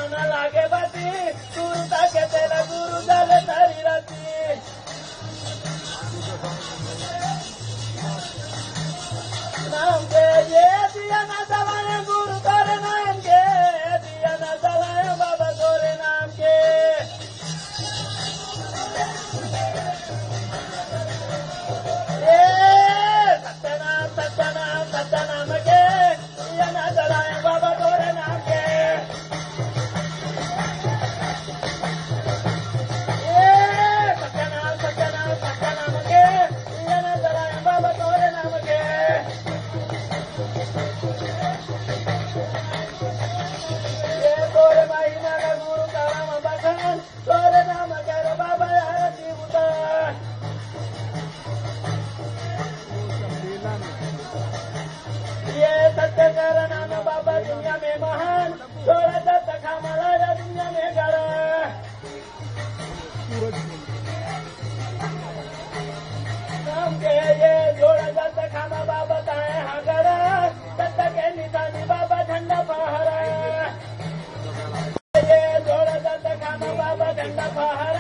न लागे बाती गुरु ताके तेला गुरु झाले तारी राती नाम के ये दिया ना जलाए गुरु तोरे नाम के दिया ना जलाए बाबा तोरे नाम के सत्यनाम के दिया ना जलाए बाबा तोरे नाम के सत्यनाम के दिया ना जलाए बाबा तोरे नाम के तोरे महीना का गुरु कराम बखान तोरे नाम के रे बाबा आरती उतार ये सत्य कर नाम बाबा दुनिया में महान थोड़ा सत्य खामला या दुनिया में गड़ा नाम के ये जोड़ा सत्य खामा बाबा ताए हगड़ा सत्य के निशानी बाबा झंडा पहरा ये जोड़ा सत्य खामा बाबा झंडा पहरा